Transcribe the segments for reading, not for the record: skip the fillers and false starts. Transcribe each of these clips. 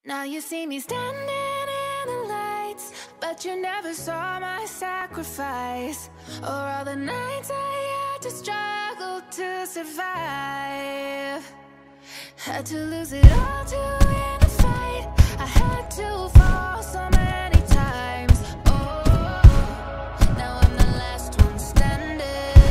Now you see me standing in the lights, but you never saw my sacrifice, or all the nights I had to struggle to survive. Had to lose it all to win a fight. I had to fall so many times. Oh, now I'm the last one standing.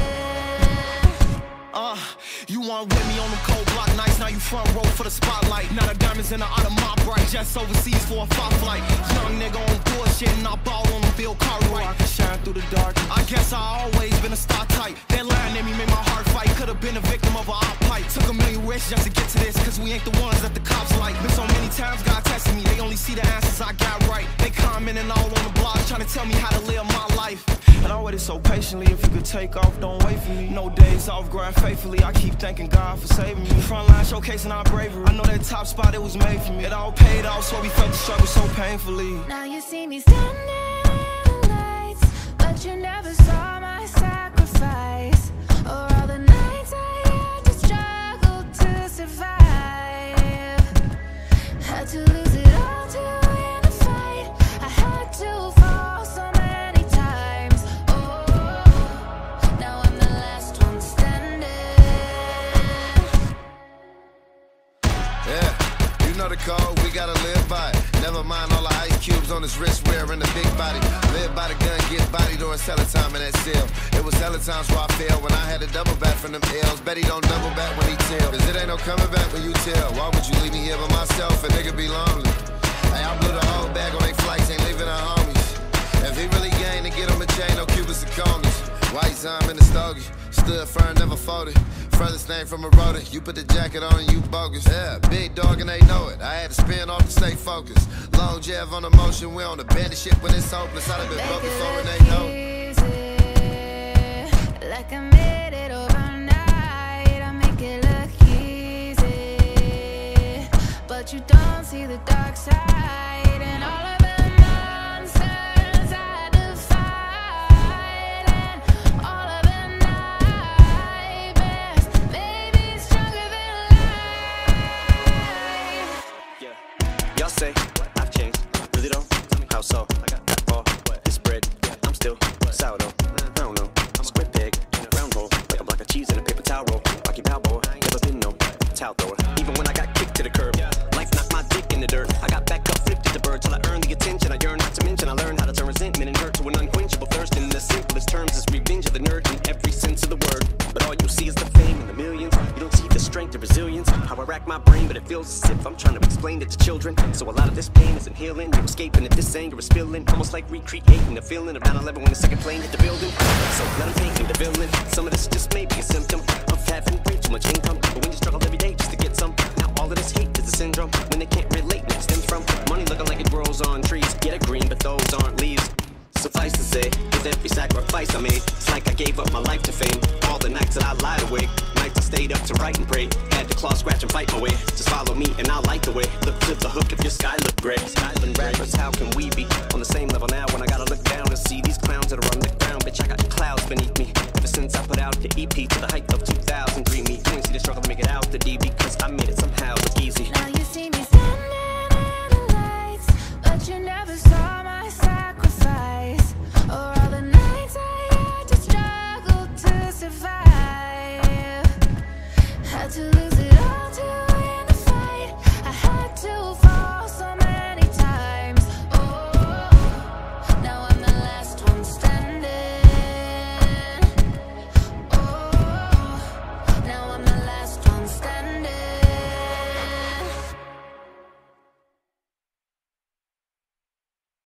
You want with me on the cold block nights. Now you front row for the spotlight. Now the diamonds in the out of my bright. Just overseas for a fight flight. Young nigga on bullshit and I ball on the Bill Cartwright. I can shine through the dark. I guess I always been a star type. That line in me made my heart fight. Could've been a victim of a op pipe. Took a million risks just to get to this, cause we ain't the ones that the cops like. Been so many times God tested me. They only see the answers I got right. They commenting all on the blog trying to tell me how to live my life. And I waited so patiently. If you could take off, don't wait for me. No days off, grind faithfully. I keep thanking God for saving me. Frontline showcasing our bravery. I know that top spot, it was made for me. It all paid off, so we felt the struggle so painfully. Now you see me standing in the lights, but you never saw my sacrifice, or all the nights I had to struggle to survive. Had to lose it all to win a fight. I had to fall so many times. Oh, now I'm the last one standing. Yeah, you know the code, we gotta live by it. Never mind all the ice cubes on his wrist wearing the big body. Live by the gun, get body during selling time in that cell. It was hella times where I failed when I had to double back from them L's. Bet he don't double back when he tell, cause it ain't no coming back when you tell. Why would you leave me here by myself? A nigga be lonely. Hey, I blew the whole bag on they flights, ain't leaving our homies. If he really gained to get him a chain, no Cubans and Congas. White Zime in the stogie, stood firm, never folded. Furthest thing from a rodent, you put the jacket on and you bogus. Yeah, big dog and they know it. I had to spin off to stay focused. Long jab on emotion, we on the bandit shit when it's hopeless. I'd have been broke before and they know it. Like I made it overnight, I make it look easy, but you don't see the dark side and all of the monsters I defied, and all of the nightmares made me stronger than life. Yeah, y'all say I've changed, really though? How so? I got all this bread, I'm still sourdough. I don't know, square peg, round hole, like a block of cheese in a paper towel roll. Rocky Balboa, never been no towel thrower. Even when I got kicked to the curb, life knocked my dick in the dirt. I got back up, flipped at the bird till I earned the attention I yearn. Not to mention I learned how to turn resentment and hurt to an unquenchable thirst. In the simplest terms, is revenge of the nerd in every sense of the word. But all you see is the fame and the millions. You don't see the strength and resilience. How I rack my brain, but it feels as if I'm trying to explain it to children. So a lot of this pain isn't healing. You're escaping if this anger is spilling. Almost like recreating the feeling around 11 when the second plane hit the building. So let them paint me the villain. Some of this just may be a symptom of having way too much income. But when you struggle every day just to get some, now all of this hate is a syndrome. When they can't relate, and it stems from money looking like it grows on trees. Yeah, they're green, but those aren't leaves. Suffice to say, with every sacrifice I made, it's like I gave up my life to fame. All the nights that I lied awake, nights I stayed up to write and pray. Had to claw, scratch, and fight my way. Just follow me and I'll light the way. Look to the hook if your sky look gray.